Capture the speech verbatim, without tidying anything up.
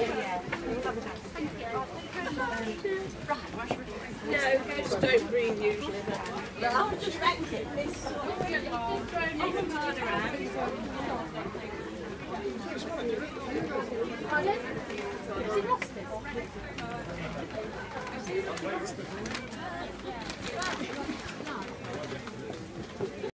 No, ghosts don't breathe usually. I'll just rank it. Pardon?